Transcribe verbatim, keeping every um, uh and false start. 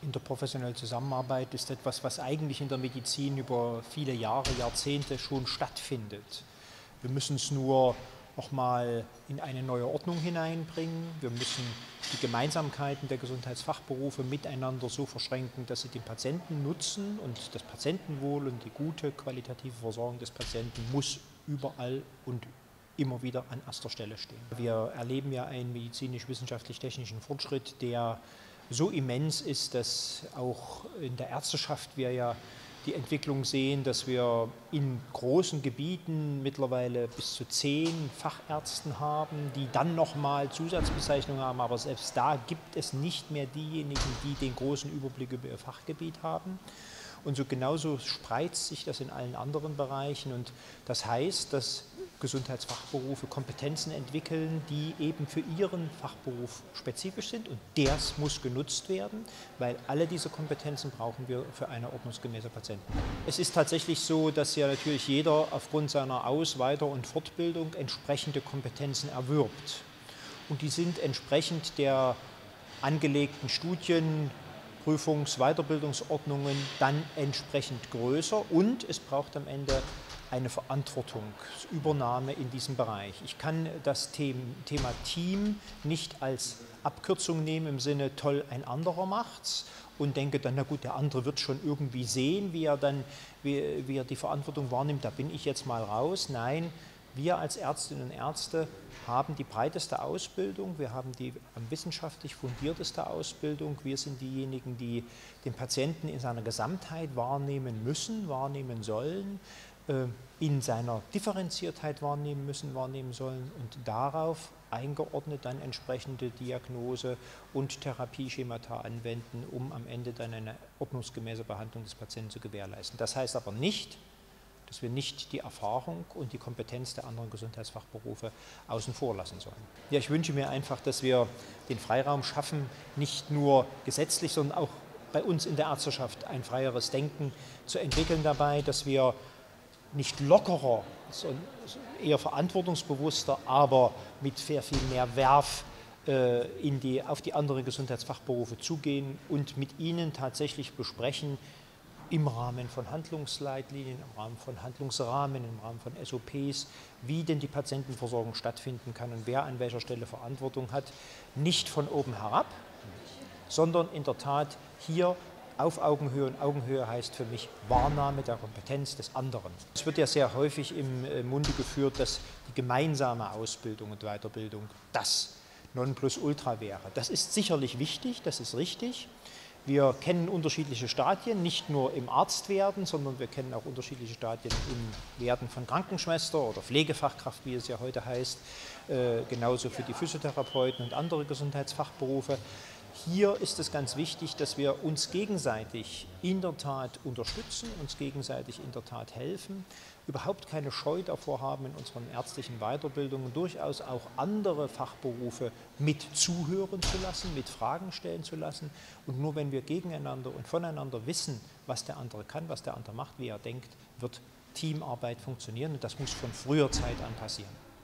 Interprofessionelle Zusammenarbeit ist etwas, was eigentlich in der Medizin über viele Jahre, Jahrzehnte schon stattfindet. Wir müssen es nur noch mal in eine neue Ordnung hineinbringen. Wir müssen die Gemeinsamkeiten der Gesundheitsfachberufe miteinander so verschränken, dass sie den Patienten nutzen, und das Patientenwohl und die gute qualitative Versorgung des Patienten muss überall und immer wieder an erster Stelle stehen. Wir erleben ja einen medizinisch-wissenschaftlich-technischen Fortschritt, der so immens ist, dass auch in der Ärzteschaft wir ja die Entwicklung sehen, dass wir in großen Gebieten mittlerweile bis zu zehn Fachärzten haben, die dann nochmal Zusatzbezeichnungen haben, aber selbst da gibt es nicht mehr diejenigen, die den großen Überblick über ihr Fachgebiet haben. Und so genauso spreizt sich das in allen anderen Bereichen, und das heißt, dass Gesundheitsfachberufe Kompetenzen entwickeln, die eben für ihren Fachberuf spezifisch sind, und das muss genutzt werden, weil alle diese Kompetenzen brauchen wir für eine ordnungsgemäße Patientenbehandlung. Es ist tatsächlich so, dass ja natürlich jeder aufgrund seiner Aus-, Weiter- und Fortbildung entsprechende Kompetenzen erwirbt, und die sind entsprechend der angelegten Studien, Prüfungs-, Weiterbildungsordnungen dann entsprechend größer, und es braucht am Ende eine Verantwortungsübernahme in diesem Bereich. Ich kann das Thema Team nicht als Abkürzung nehmen im Sinne, toll, ein anderer macht's, und denke dann, na gut, der andere wird schon irgendwie sehen, wie er dann, wie, wie er die Verantwortung wahrnimmt, da bin ich jetzt mal raus. Nein, wir als Ärztinnen und Ärzte haben die breiteste Ausbildung, wir haben die wissenschaftlich fundierteste Ausbildung, wir sind diejenigen, die den Patienten in seiner Gesamtheit wahrnehmen müssen, wahrnehmen sollen, in seiner Differenziertheit wahrnehmen müssen, wahrnehmen sollen, und darauf eingeordnet dann entsprechende Diagnose und Therapieschemata anwenden, um am Ende dann eine ordnungsgemäße Behandlung des Patienten zu gewährleisten. Das heißt aber nicht, dass wir nicht die Erfahrung und die Kompetenz der anderen Gesundheitsfachberufe außen vor lassen sollen. Ja, ich wünsche mir einfach, dass wir den Freiraum schaffen, nicht nur gesetzlich, sondern auch bei uns in der Ärzteschaft ein freieres Denken zu entwickeln dabei, dass wir nicht lockerer, sondern eher verantwortungsbewusster, aber mit sehr viel mehr Werf äh, in die, auf die anderen Gesundheitsfachberufe zugehen und mit ihnen tatsächlich besprechen, im Rahmen von Handlungsleitlinien, im Rahmen von Handlungsrahmen, im Rahmen von S O Ps, wie denn die Patientenversorgung stattfinden kann und wer an welcher Stelle Verantwortung hat, nicht von oben herab, sondern in der Tat hier auf Augenhöhe, und Augenhöhe heißt für mich Wahrnahme der Kompetenz des anderen. Es wird ja sehr häufig im Munde geführt, dass die gemeinsame Ausbildung und Weiterbildung das Nonplusultra wäre. Das ist sicherlich wichtig, das ist richtig. Wir kennen unterschiedliche Stadien, nicht nur im Arztwerden, sondern wir kennen auch unterschiedliche Stadien im Werden von Krankenschwester oder Pflegefachkraft, wie es ja heute heißt, äh, genauso für die Physiotherapeuten und andere Gesundheitsfachberufe. Hier ist es ganz wichtig, dass wir uns gegenseitig in der Tat unterstützen, uns gegenseitig in der Tat helfen, überhaupt keine Scheu davor haben, in unseren ärztlichen Weiterbildungen durchaus auch andere Fachberufe mit zuhören zu lassen, mit Fragen stellen zu lassen. Und nur wenn wir gegeneinander und voneinander wissen, was der andere kann, was der andere macht, wie er denkt, wird Teamarbeit funktionieren, und das muss von früher Zeit an passieren.